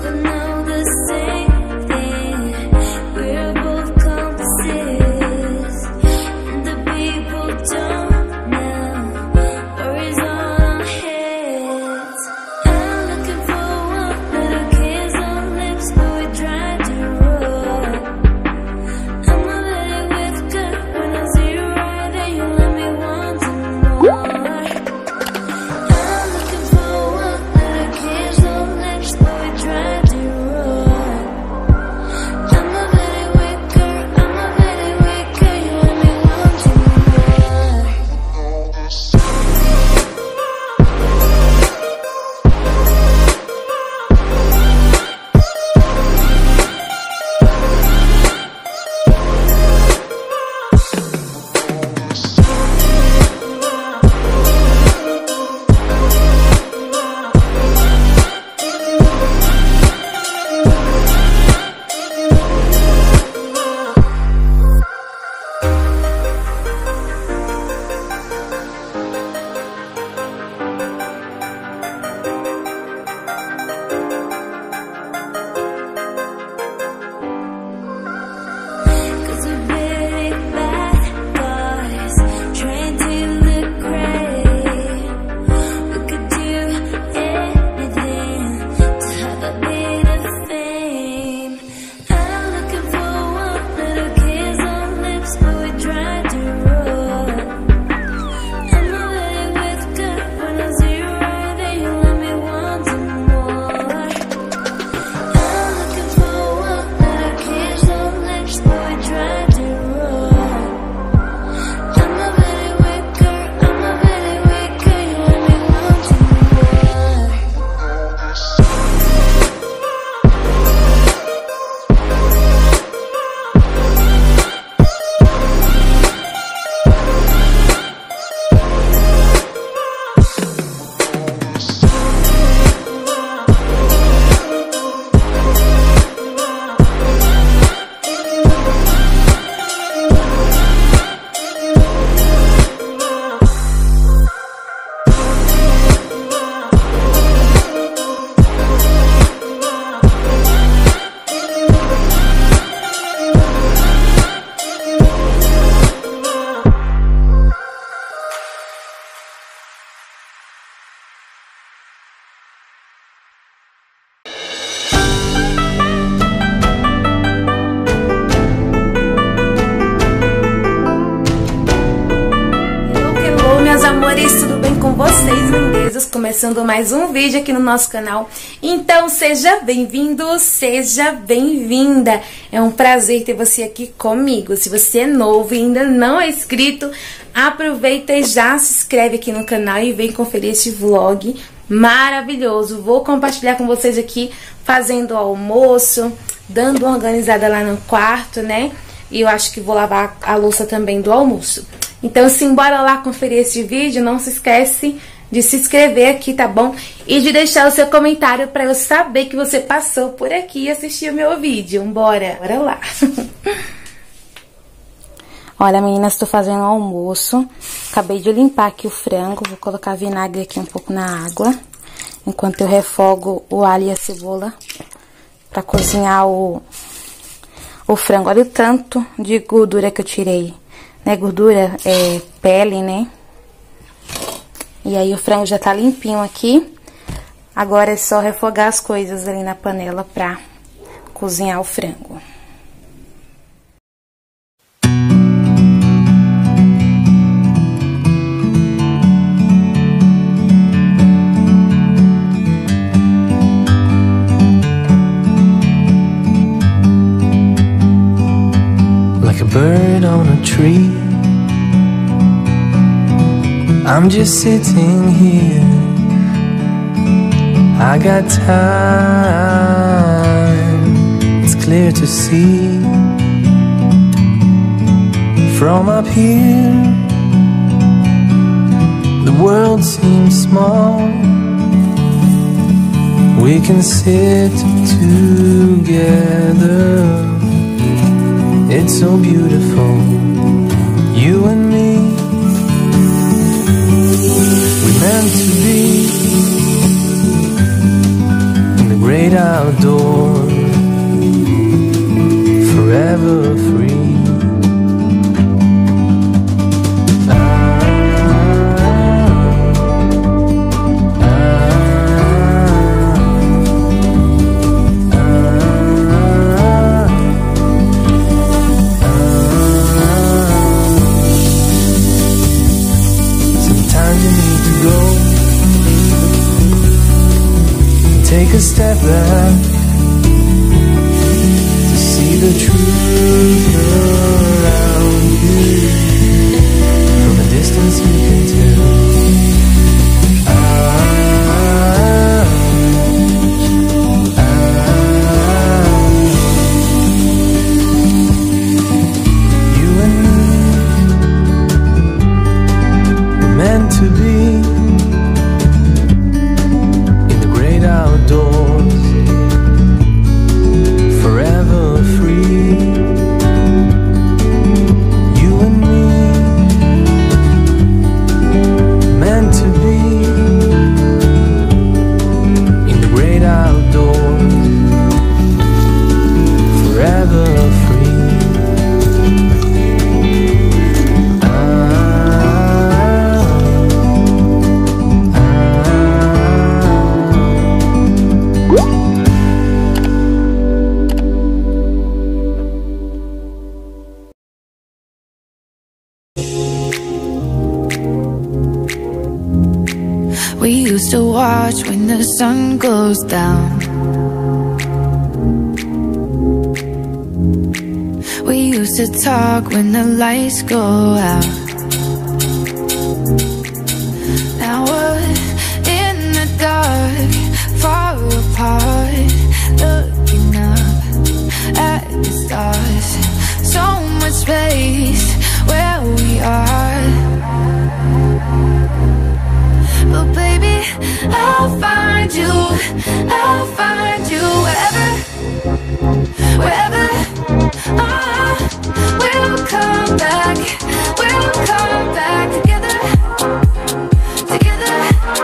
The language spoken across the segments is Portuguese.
Começando mais um vídeo aqui no nosso canal. Então seja bem-vindo, seja bem-vinda. É um prazer ter você aqui comigo. Se você é novo e ainda não é inscrito, aproveita e já se inscreve aqui no canal e vem conferir este vlog maravilhoso. Vou compartilhar com vocês aqui fazendo almoço, dando uma organizada lá no quarto, né? E eu acho que vou lavar a louça também do almoço. Então, sim, bora lá conferir este vídeo. Não se esquece de se inscrever aqui, tá bom? E de deixar o seu comentário pra eu saber que você passou por aqui e assistiu o meu vídeo. Bora lá. Olha, meninas, tô fazendo um almoço. Acabei de limpar aqui o frango. Vou colocar vinagre aqui um pouco na água, enquanto eu refogo o alho e a cebola pra cozinhar o frango. Olha o tanto de gordura que eu tirei. Né, gordura é pele, né? E aí o frango já tá limpinho aqui. Agora é só refogar as coisas ali na panela pra cozinhar o frango. Like a bird on a tree, I'm just sitting here. I got time, it's clear to see. From up here, the world seems small. We can sit together. It's so beautiful, you and me. We're meant to be in the great great outdoors, forever free. Take a step back to see the truth around you. From a distance you can tell. You and me were meant to be outdoors, forever free. You and me, meant to be in the great outdoors, forever free. We used to watch when the sun goes down. We used to talk when the lights go out. Now we're in the dark, far apart, looking up at the stars. So much space where we are. But baby, I'll find you wherever, wherever. We'll come back together, together.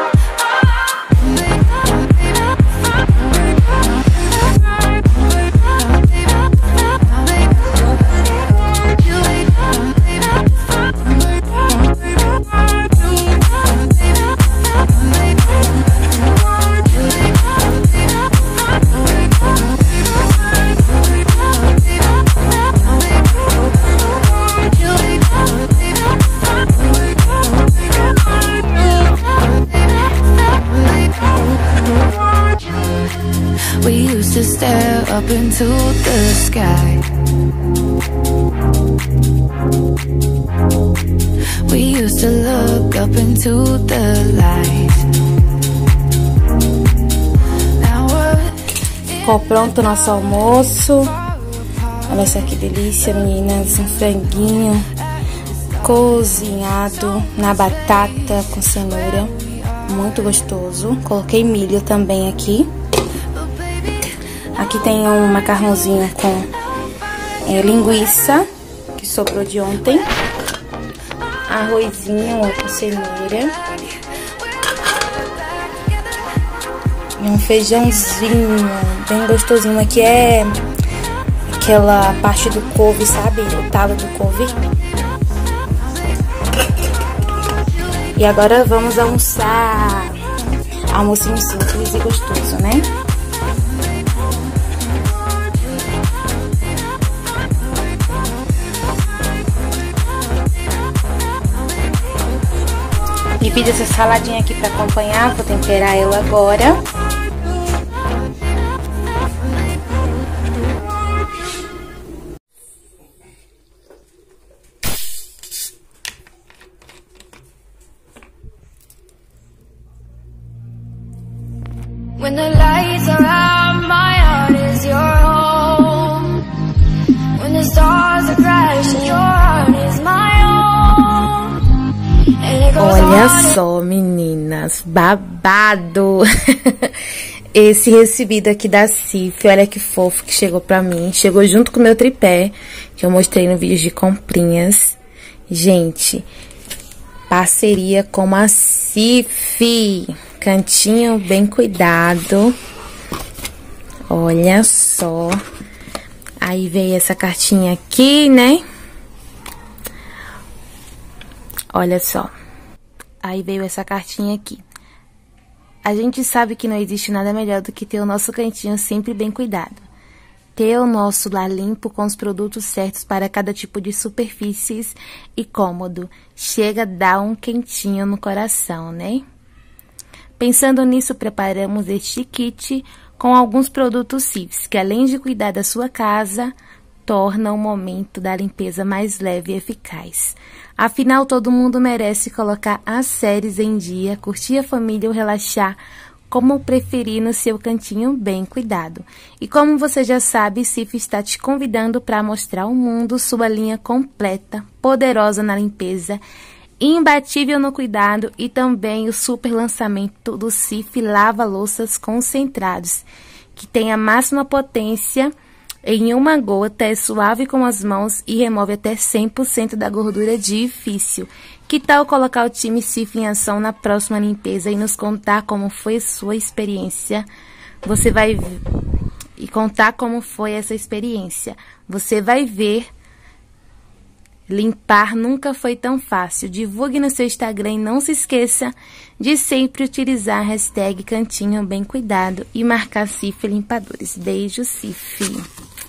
We used to stare up into the sky. We used to look up into the light. Ficou pronto o nosso almoço. Olha só que delícia, meninas. Um franguinho cozinhado na batata com cenoura. Muito gostoso. Coloquei milho também aqui. Aqui tem um macarrãozinho com linguiça, que sobrou de ontem. Arrozinho com cenoura. E um feijãozinho bem gostosinho. Aqui é aquela parte do couve, sabe? O talo do couve. E agora vamos almoçar. Almocinho simples e gostoso, né? E fiz essa saladinha aqui pra acompanhar, vou temperar ela agora. When the lights are out, my heart is your home. When the stars are crashing, your heart is my own. Olha só, meninas, babado! Esse recebido aqui da Cif, olha que fofo que chegou pra mim. Chegou junto com o meu tripé, que eu mostrei no vídeo de comprinhas. Gente, parceria com a Cif. Cantinho bem cuidado. Olha só. Aí veio essa cartinha aqui, né? Olha só. Aí veio essa cartinha aqui. A gente sabe que não existe nada melhor do que ter o nosso cantinho sempre bem cuidado. Ter o nosso lar limpo com os produtos certos para cada tipo de superfícies e cômodo. Chega a dar um quentinho no coração, né? Pensando nisso, preparamos este kit com alguns produtos Cifs, que além de cuidar da sua casa, torna o momento da limpeza mais leve e eficaz. Afinal, todo mundo merece colocar as séries em dia, curtir a família ou relaxar, como preferir no seu cantinho bem cuidado. E como você já sabe, Cif está te convidando para mostrar ao mundo sua linha completa, poderosa na limpeza, imbatível no cuidado e também o super lançamento do Cif lava-louças concentrados, que tem a máxima potência em uma gota, é suave com as mãos e remove até 100% da gordura difícil. Que tal colocar o time Cif em ação na próxima limpeza e nos contar como foi sua experiência? Você vai e contar como foi essa experiência. Você vai ver. Limpar nunca foi tão fácil. Divulgue no seu Instagram e não se esqueça de sempre utilizar a hashtag Cantinho Bem Cuidado e marcar Cif Limpadores. Beijo, Cif.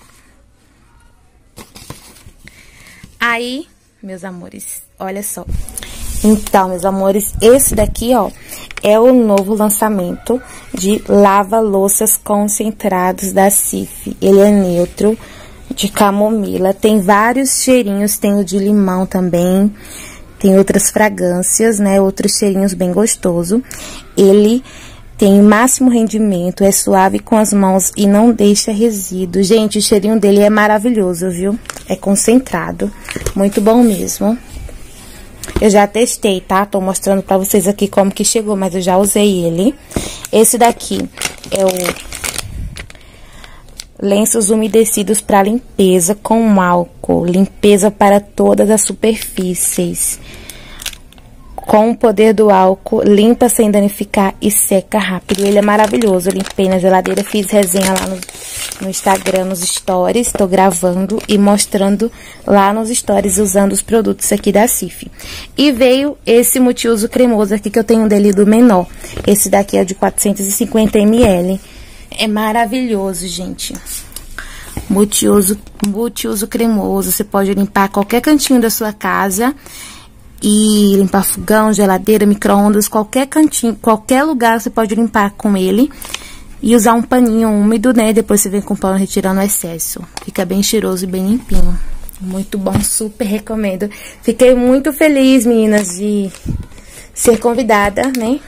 Aí, meus amores, olha só. Então, meus amores, esse daqui, ó, é o novo lançamento de lava-louças concentrados da Cif. Ele é neutro, de camomila, tem vários cheirinhos, tem o de limão também, tem outras fragrâncias, né, outros cheirinhos bem gostoso. Ele tem máximo rendimento, é suave com as mãos e não deixa resíduo. Gente, o cheirinho dele é maravilhoso, viu? É concentrado, muito bom mesmo. Eu já testei, tá? Tô mostrando pra vocês aqui como que chegou, mas eu já usei ele. Esse daqui é o lenços umedecidos para limpeza com álcool. Limpeza para todas as superfícies. Com o poder do álcool, limpa sem danificar e seca rápido. Ele é maravilhoso. Eu limpei na geladeira, fiz resenha lá no Instagram, nos stories. Tô gravando e mostrando lá nos stories usando os produtos aqui da Cif. E veio esse multiuso cremoso aqui que eu tenho dele do menor. Esse daqui é de 450 ml. É maravilhoso, gente. Multiuso cremoso. Você pode limpar qualquer cantinho da sua casa e limpar fogão, geladeira, micro-ondas, qualquer cantinho, qualquer lugar você pode limpar com ele. E usar um paninho úmido, né? Depois você vem com o pano retirando o excesso. Fica bem cheiroso e bem limpinho. Muito bom, super recomendo. Fiquei muito feliz, meninas, de ser convidada, né?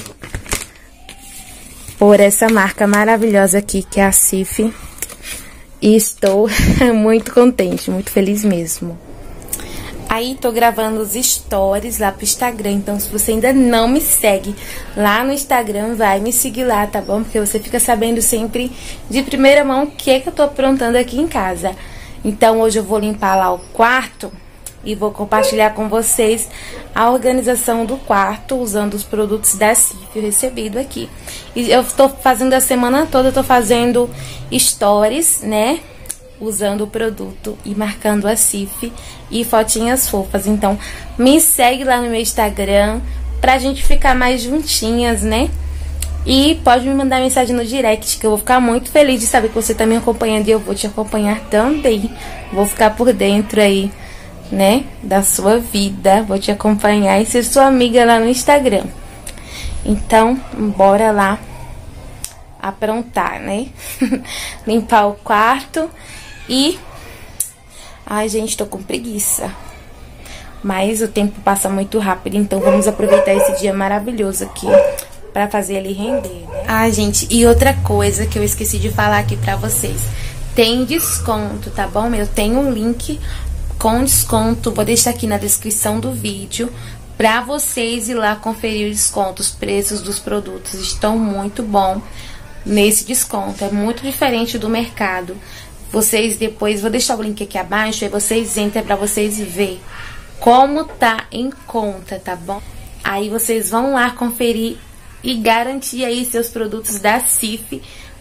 Por essa marca maravilhosa aqui, que é a Cif. E estou muito contente, muito feliz mesmo. Aí, tô gravando os stories lá pro Instagram, então se você ainda não me segue lá no Instagram, vai me seguir lá, tá bom? Porque você fica sabendo sempre de primeira mão o que é que eu tô aprontando aqui em casa. Então, hoje eu vou limpar lá o quarto e vou compartilhar com vocês a organização do quarto usando os produtos da Cif recebido aqui. E eu tô fazendo a semana toda, eu tô fazendo stories, né? Usando o produto e marcando a Cif e fotinhas fofas. Então, me segue lá no meu Instagram pra gente ficar mais juntinhas, né? E pode me mandar mensagem no direct, que eu vou ficar muito feliz de saber que você tá me acompanhando e eu vou te acompanhar também. Vou ficar por dentro aí, né, da sua vida. Vou te acompanhar e ser sua amiga lá no Instagram. Então, bora lá aprontar, né? Limpar o quarto e... Ai, gente, tô com preguiça. Mas o tempo passa muito rápido, então vamos aproveitar esse dia maravilhoso aqui pra fazer ele render, né? Ai, gente, e outra coisa que eu esqueci de falar aqui pra vocês. Tem desconto, tá bom? Eu tenho um link com desconto, vou deixar aqui na descrição do vídeo pra vocês ir lá conferir o desconto. Os preços dos produtos estão muito bom nesse desconto, é muito diferente do mercado. Vocês depois, vou deixar o link aqui abaixo, aí vocês entram pra vocês verem como tá em conta, tá bom? Aí vocês vão lá conferir e garantir aí seus produtos da Cif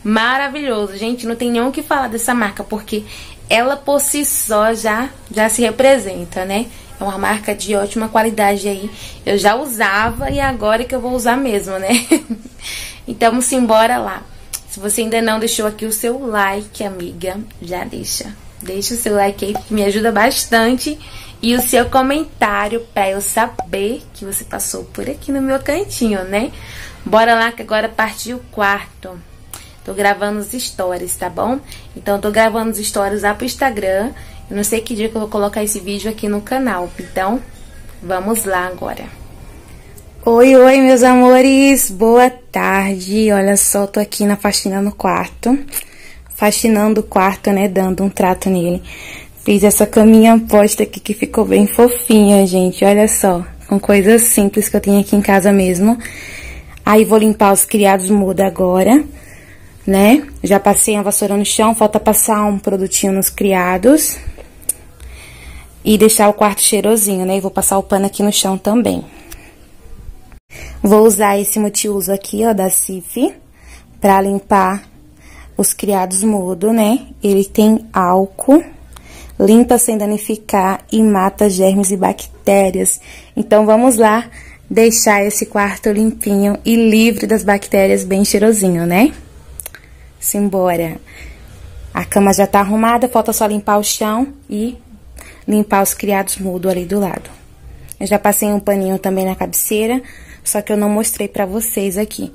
maravilhoso. Gente, não tem nem o que falar dessa marca, porque ela por si só já se representa, né? É uma marca de ótima qualidade aí. Eu já usava e agora é que eu vou usar mesmo, né? Então, simbora lá. Se você ainda não deixou aqui o seu like, amiga, já deixa. Deixa o seu like aí, que me ajuda bastante. E o seu comentário pra eu saber que você passou por aqui no meu cantinho, né? Bora lá que agora partiu o quarto. Tô gravando os stories, tá bom? Então, tô gravando os stories lá pro Instagram. Eu não sei que dia que eu vou colocar esse vídeo aqui no canal. Então, vamos lá agora. Oi, oi, meus amores. Boa tarde. Olha só, tô aqui na faxina no quarto. Faxinando o quarto, né? Dando um trato nele. Fiz essa caminha posta aqui que ficou bem fofinha, gente. Olha só. Com coisas simples que eu tenho aqui em casa mesmo. Aí, vou limpar os criados mudos agora, né? Já passei a vassoura no chão, falta passar um produtinho nos criados. E deixar o quarto cheirosinho, né? E vou passar o pano aqui no chão também. Vou usar esse multiuso aqui, ó, da Cif, pra limpar os criados mudos, né? Ele tem álcool, limpa sem danificar e mata germes e bactérias. Então, vamos lá deixar esse quarto limpinho e livre das bactérias, bem cheirosinho, né? Simbora. A cama já tá arrumada, falta só limpar o chão e limpar os criados mudos ali do lado. Eu já passei um paninho também na cabeceira, só que eu não mostrei pra vocês aqui.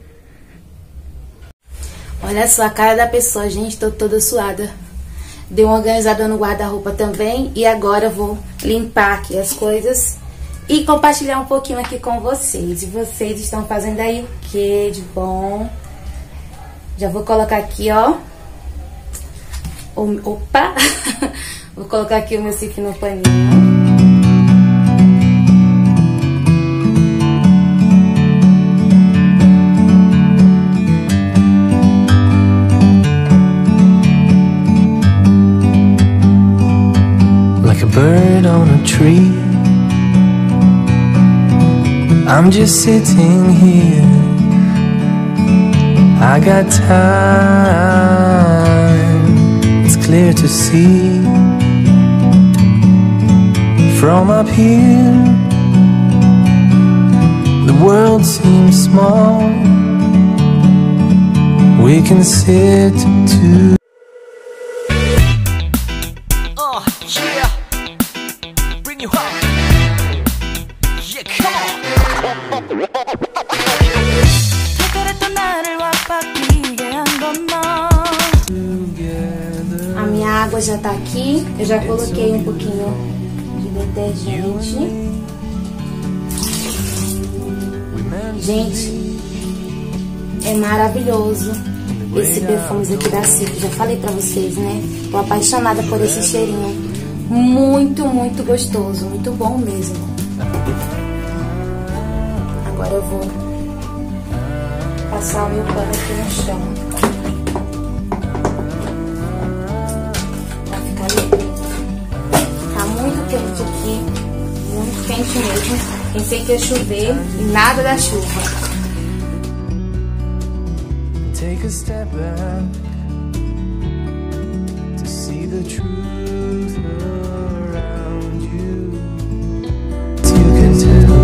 Olha só a cara da pessoa, gente, tô toda suada. Dei uma organizada no guarda-roupa também e agora eu vou limpar aqui as coisas e compartilhar um pouquinho aqui com vocês. E vocês estão fazendo aí o que de bom? Já vou colocar aqui, ó. Opa! Vou colocar aqui o meu Cif no paninho. Like a bird on a tree, I'm just sitting here. I got time, it's clear to see. From up here, the world seems small. We can sit to yeah, bring you home. Yeah, come on. A minha água já tá aqui. Eu já coloquei um pouquinho de detergente. Gente, é maravilhoso esse perfume aqui da Cif. Já falei pra vocês, né? Tô apaixonada por esse cheirinho. Muito, muito gostoso. Muito bom mesmo. Agora eu vou passar o meu pano aqui no chão. Pra ficar limpo. Tá muito quente aqui. Muito quente mesmo. Pensei que ia chover e nada da chuva. take a step back to see the truth around you. You can tell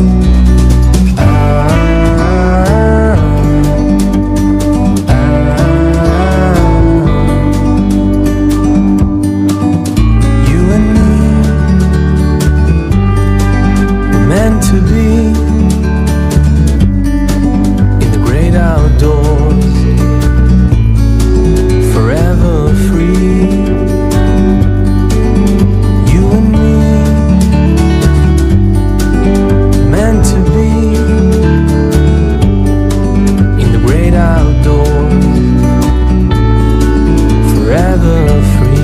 you and me were meant to be in the great outdoors, forever free. You and me meant to be in the great outdoors, forever free.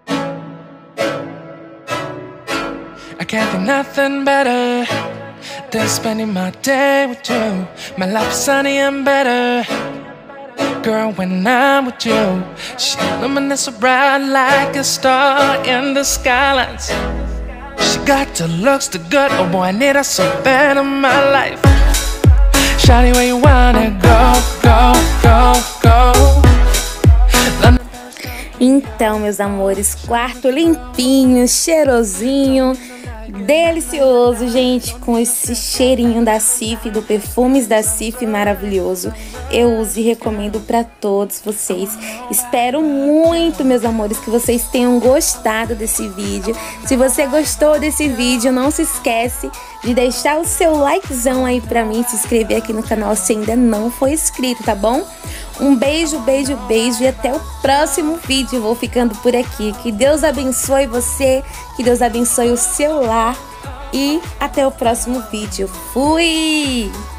I can't think nothing better than spending my day with you. My life's sunny and better, girl, when I'm with you. She illuminates so bright like a star in the skylines. She got the looks, the good, oh boy, I need her so bad in my life. Shawty, where you wanna go, go, go, go? Então, meus amores, quarto limpinho, cheirosinho, delicioso, gente, com esse cheirinho da Cif, do Perfumes da Cif maravilhoso. Eu uso e recomendo para todos vocês. Espero muito, meus amores, que vocês tenham gostado desse vídeo. Se você gostou desse vídeo, não se esquece de deixar o seu likezão aí pra mim, se inscrever aqui no canal se ainda não for inscrito, tá bom? Um beijo, beijo, beijo e até o próximo vídeo. Vou ficando por aqui. Que Deus abençoe você, que Deus abençoe o seu lar e até o próximo vídeo. Fui!